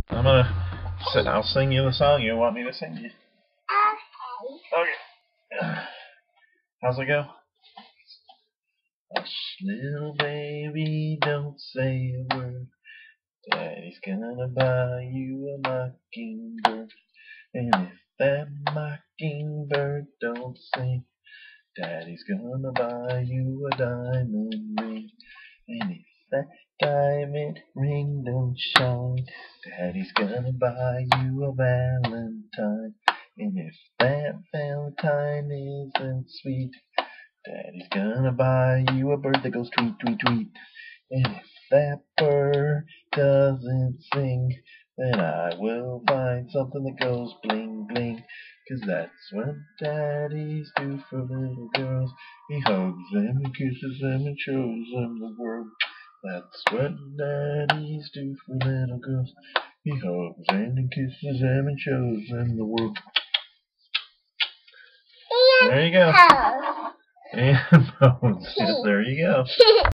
I'm gonna sit. I'll sing you the song you want me to sing you. Okay. How's it go? Hush, little baby, don't say a word. Daddy's gonna buy you a mockingbird. And if that mockingbird don't sing, Daddy's gonna buy you a diamond ring. And if that diamond ring don't shine, Daddy's gonna buy you a valentine. And if that valentine isn't sweet, Daddy's gonna buy you a bird that goes tweet, tweet, tweet. And if that bird doesn't sing, then I will find something that goes bling, bling. 'Cause that's what daddies do for little girls. He hugs them and kisses them and shows them the world. That's what daddies do for little girls. He hugs them and kisses them and shows them the world. There you go. And bones. Yes, there you go.